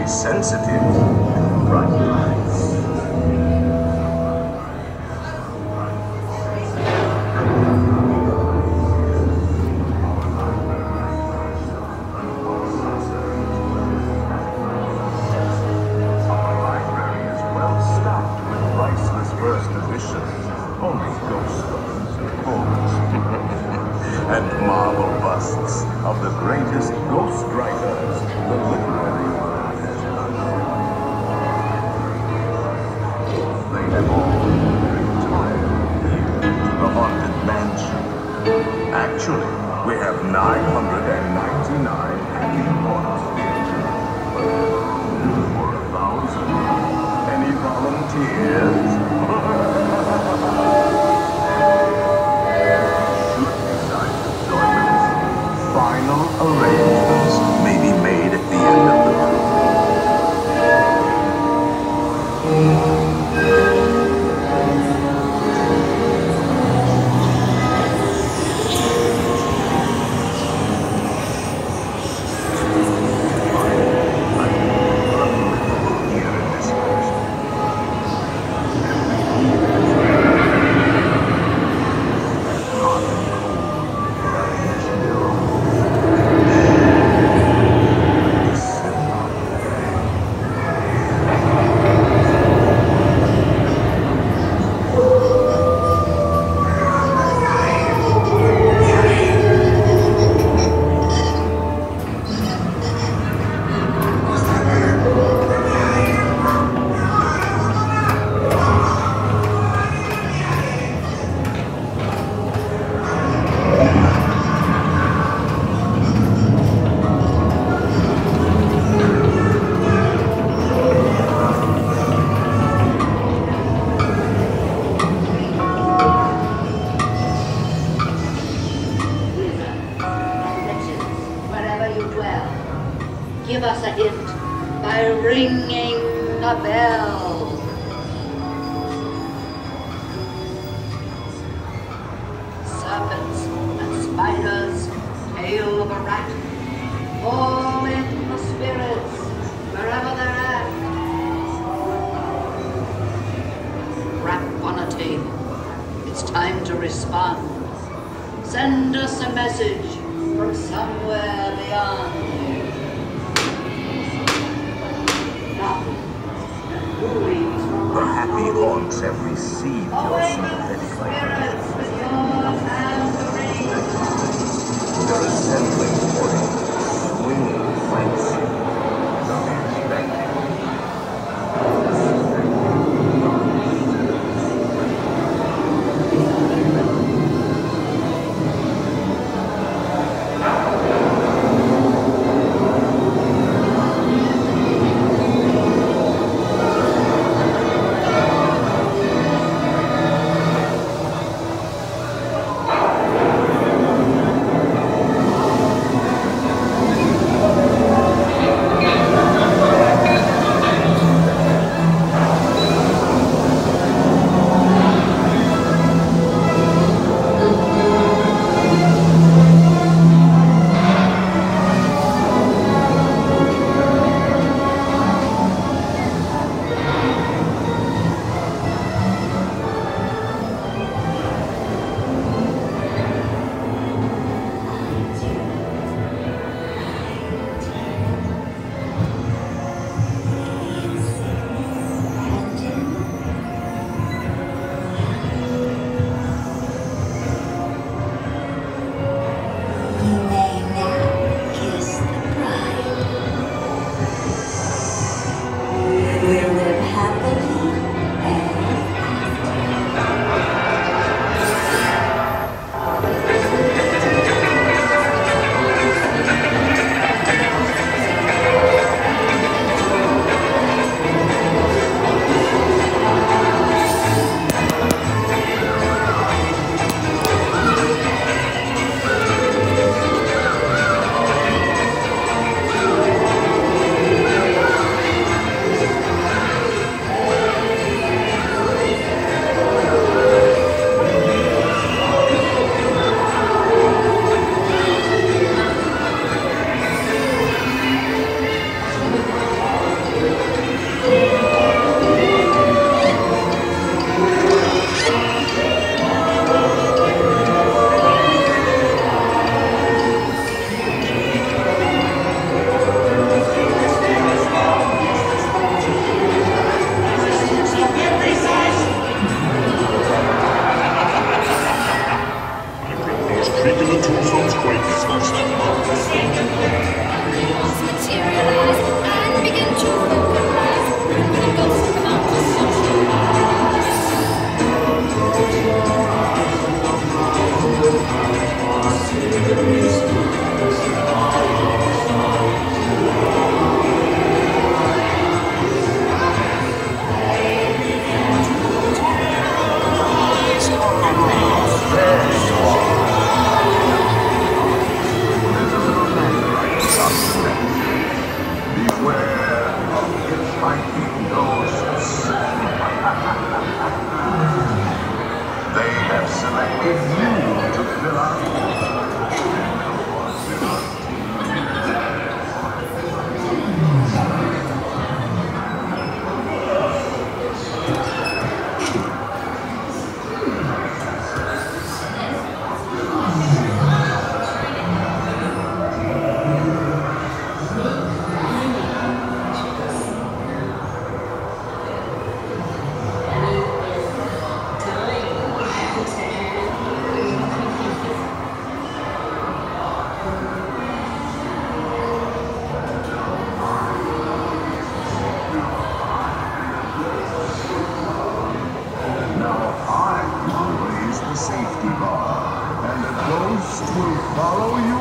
very sensitive to bright lights. Our library is well stocked with priceless first editions, only ghost stories, of course, and marble busts of the greatest ghost writers the literary world has ever known. They have all retired here to the haunted mansion. Actually, we have 999 happy haunts here. For 1,000. Any volunteers? Should you decide to join us, final arrangements may be made at the end of the tour. Give us a hint by ringing a bell. Serpents and spiders, tail of a rat, all in the spirits, wherever they're at. Rap on a table. It's time to respond. Send us a message from somewhere beyond. The happy haunts have received your sympathetic vibration. They're assembling for a swinging fight. If you want to fill out safety bar, and a ghost will follow you